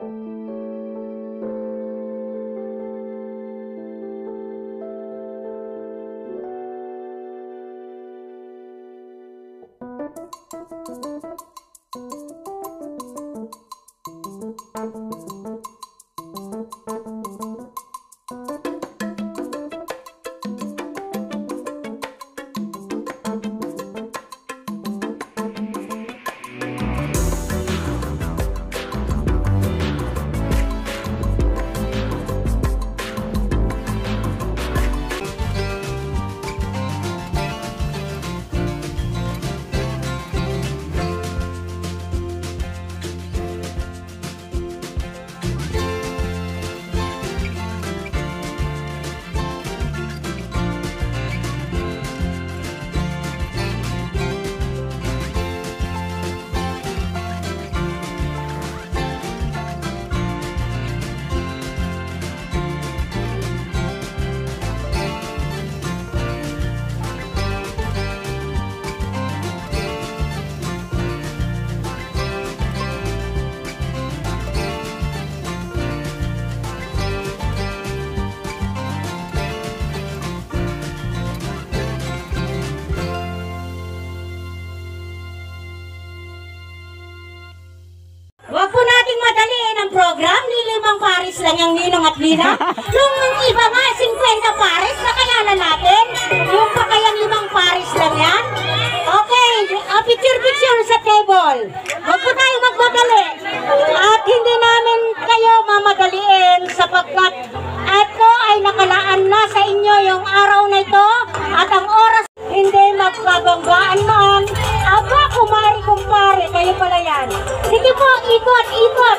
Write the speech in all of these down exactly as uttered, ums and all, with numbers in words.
program, lilimang pares lang yung ninong at nina. Yung iba nga, fifty pares, nakayanan natin. Yung pa kayang limang pares lang yan. Okay, uh, picture-picture sa table. Huwag po tayo magmadali. At hindi namin kayo mamadaliin sapagkat ito ay nakalaan na sa inyo yung araw na ito at ang oras hindi magpabanggaan noon. Aba, kumari kumpare, kayo pala yan. Sige po, ikot, ikot.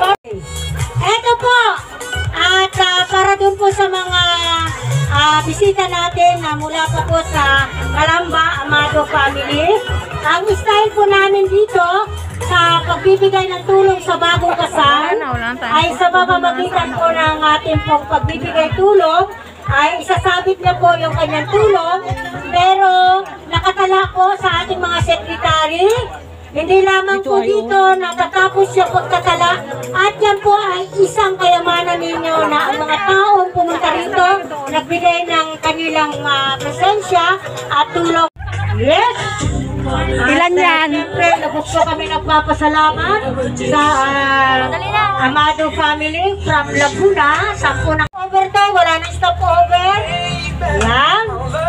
Eto po, at uh, para dun po sa mga uh, bisita natin na mula pa po sa Calamba Amado Family, ang style po namin dito sa pagbibigay ng tulong sa bagong kasal ay sa pamamagitan po ng ating pong pagbibigay tulong ay isasabit na po yung kanyang tulong, pero nakatala po sa ating mga sekretary. Hindi lamang po dito nakatapos yung pagtatala at yan po ay isang kayamanan ninyo na ang mga taong pumunta rito nagbigay ng kanilang uh, presensya at tulong. Yes! Ilan yan? Siyempre, lubos po kami nagpapasalamat sa uh, Amado Family from Laguna. Sampu ng overtime, wala na stop over. Yan.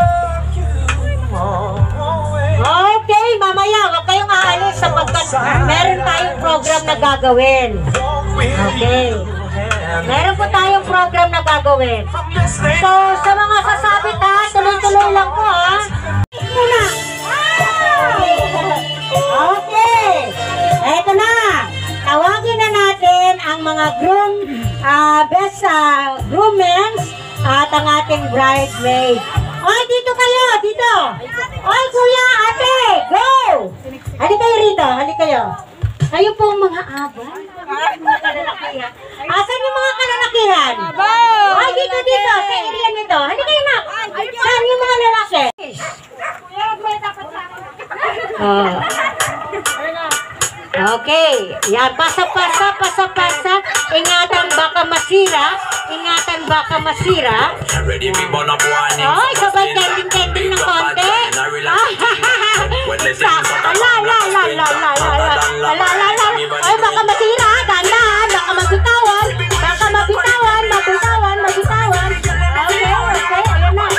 Okay, mamaya, huwag kayong aalis sapagkat meron tayong program na gagawin. Okay. Meron po tayong program na gagawin. So, sa mga sasabit ha, tuloy-tuloy lang po ha. Muna. Okay. Eto na. Tawagin na natin ang mga groom, uh, best uh, groommen at ang ating bridesmaid. Oy, dito kayo, dito. Oy, kuya, ate, go! Hali kayo rito, hali kayo. Kayo po mga abay, mga kalalakihan. Asan yung mga kalalakihan? Oy, dito, dito, sa area nito. Hali kayo na. Saan yung mga lalaki? Oh. Okay, yan, pasa-pasa, pasa-pasa. Ingatan baka masira. Ingatan baka masira. Ay, sabay kending-kending ng konti. La, la, la, la, la, la, la, la, la, la. Ay, baka masira. Dahan-dahan, baka mabitawan. Baka mabitawan, mabitawan, mabitawan. Okay, okay, ayan na.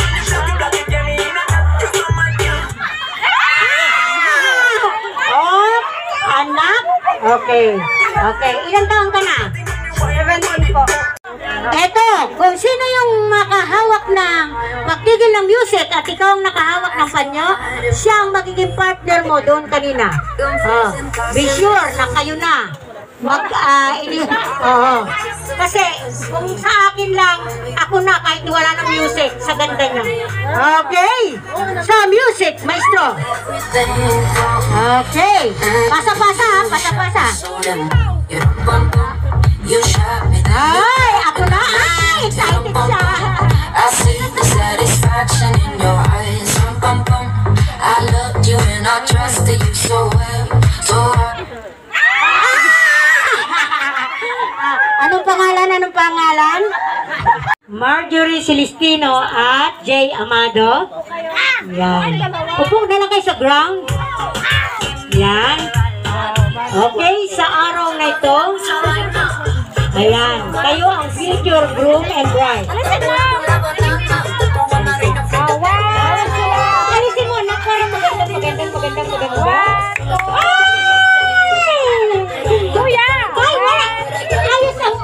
Oh, anak. Okay, okay. Ilang taon ka na? seventeen po. Eto, kung sino yung makahawak ng magtigil ng music at ikaw ang nakahawak ng panyo, siya ang magiging partner mo doon kanina. Oh, be sure na kayo na. Mag, uh, ini, oh, kasi kung sa akin lang, ako na kahit wala ng music, sa ganda niya. Okay, sa music, maestro. Okay, pasa-pasa, pasa-pasa. Ay, ako na. Ay, excited siya. I see the satisfaction in your eyes. I loved you and I trusted you so well. So pangalan? Marjorie Celestino at Jay Amado. Yan. Upo na lang kayo sa ground. Yan. Okay, sa araw na ito, ayan, kayo ang future groom and bride. Alisin mo, nakarang magandang, magandang, magandang, magandang. Ay! Kuya! Ay, wala! Ayos ang...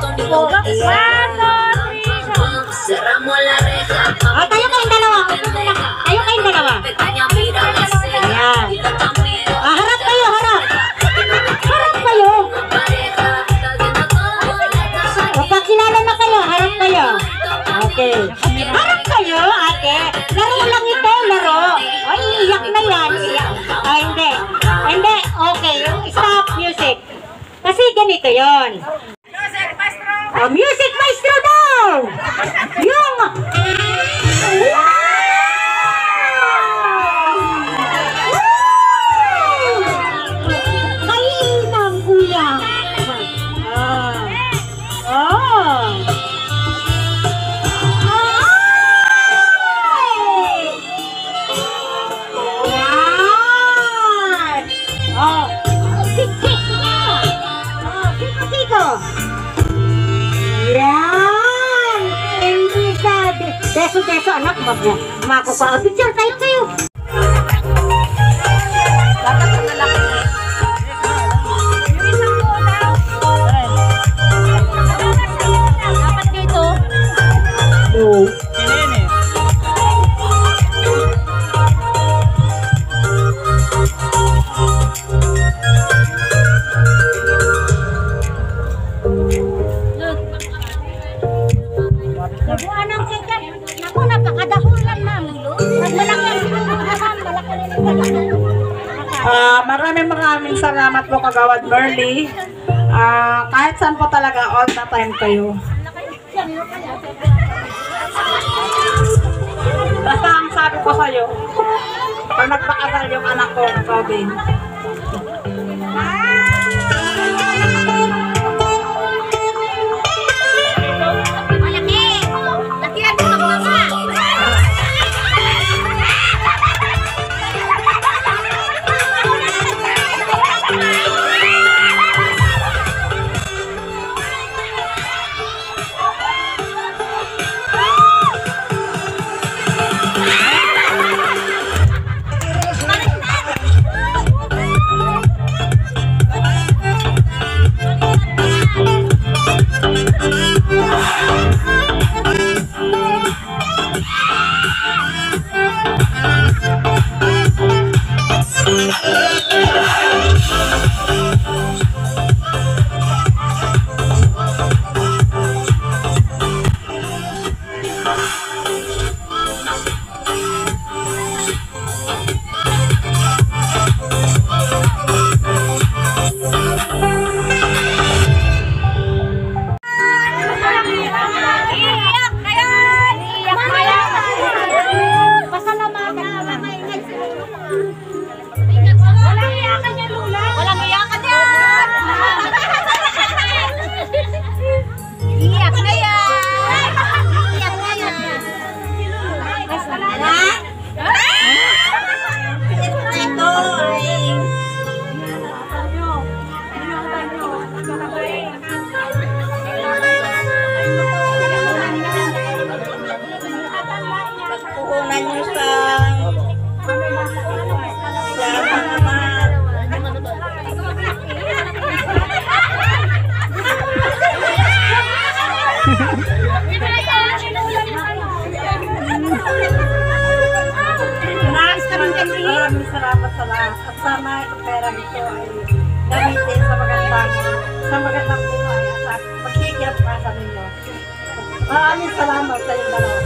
Ah, tayo kayong dalawa. Tayo kayong dalawa. Ayan. Ah, harap kayo, harap. Harap kayo. Magpakilala na kayo, harap kayo. Okay. Harap kayo, ate. Laro lang ito, laro. Ay, iyak na yan. Iyak. Ah, hindi. Hindi. Okay, stop music. Kasi ganito yon. Oh, music maestro daw! Yung... Wow! Kainang, kuya. Ah. Oh. Ay! Yan! Oh. Sik-sik na! Oh, siko-siko! Yan! Hindi ka... Deso-deso, anak. Makukuha. Picture tayo kayo. Dapat sa lalaki. Yung isang bola. Dapat dito. Oh. Nabuan ang sikat. Naku, napakadahulan namin. Nagmalaki ang sikat. Malaki. Ah, maraming maraming salamat po Kagawad Merly. Ah, kahit saan po talaga all the time kayo. Basta ang sabi ko sa'yo, pag nagpakasal yung anak ko, Robin. Maraming salamat sa lahat. At sana itong pera nito ay gamitin sa magandang, sa magandang buhay at sa pagkikirap para sa ninyo. Maraming salamat sa inyo dalawa.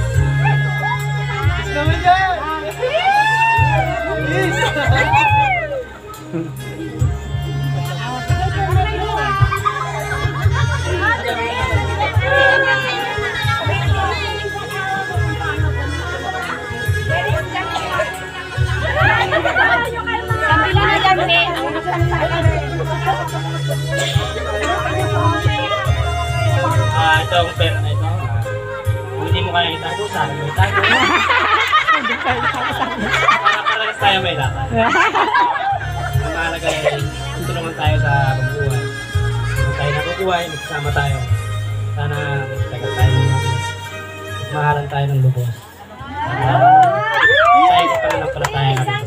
Kabila na yan, me. Ah, itong pera na ito, ah, kung hindi mo kaya itago, sana mo itago. Para parehas tayo may lakad. Ang mahalaga ay tulungan tayo sa pagbuhay. Kung tayo nakukuhay, magsama tayo. Sana tagal tayo ng mahalan tayo ng lubos. Tayo sa pananampalataya natin.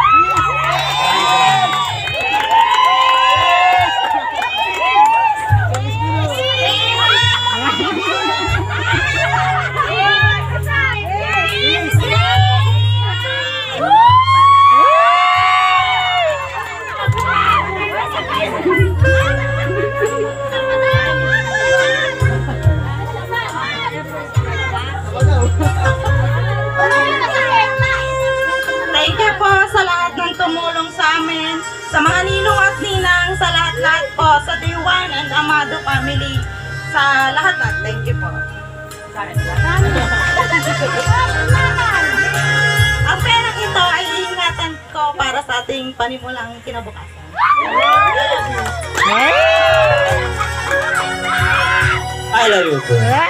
Thank you po sa lahat ng tumulong sa amin, sa mga ninong at ninang, sa lahat-lahat po, sa Diwan and Amado family, sa lahat-lahat. Thank you po. Ang perang ito ay iingatan ko para sa ating panimulang kinabukasan. I love you po.